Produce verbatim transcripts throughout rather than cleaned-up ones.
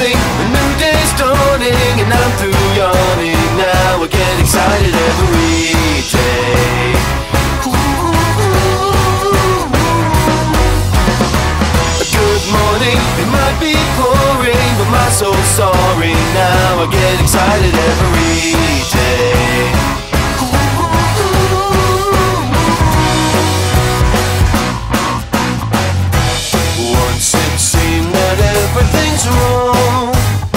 morning, a new day's dawning, and I'm through yawning. Now I get excited every day. A good morning, it might be pouring, but my soul's soaring. Now I get excited every day. Once it seemed that everything's wrong,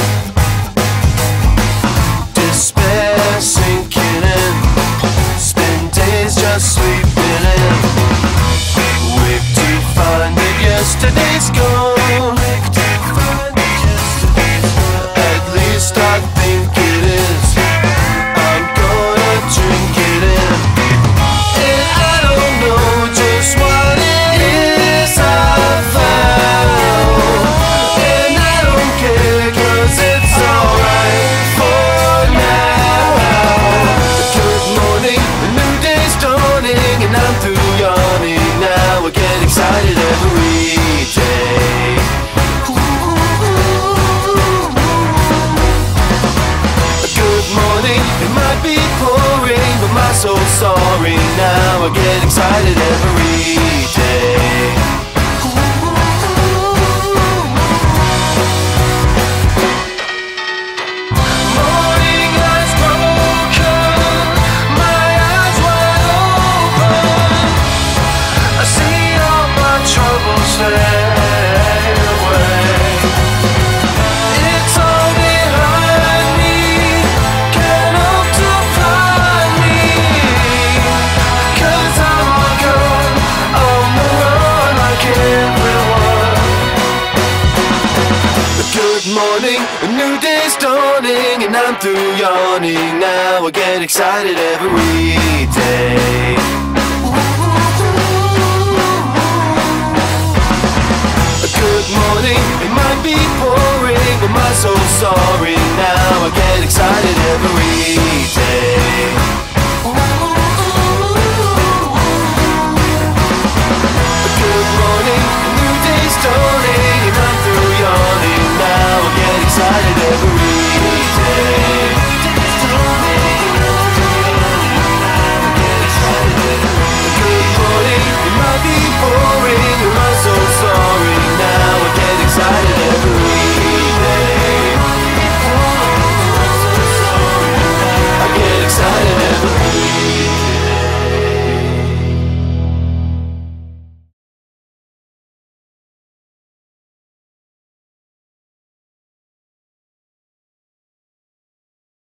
despair sinking in, spend days just sleeping in. Wake to find that yesterday's gone, at least I think it is. I'm gonna drink it in, and I don't know just what it is I found, and I don't care 'cause it's alright for now. A good morning, a new day's dawning, and I'm through yawning. Now I get excited every day. A good morning, it might be pouring, but my soul's soaring. Now I get excited every day. Morning light's broken, my eyes wide open. I see all my troubles fade away. It's all behind me, can't hope to find me, 'cause I'm all gone, on the run like everyone. A good morning, a new day's dawning, and I'm through yawning. Now I get excited every day. A good morning, it might be pouring, but my soul's soaring. Now I get excited every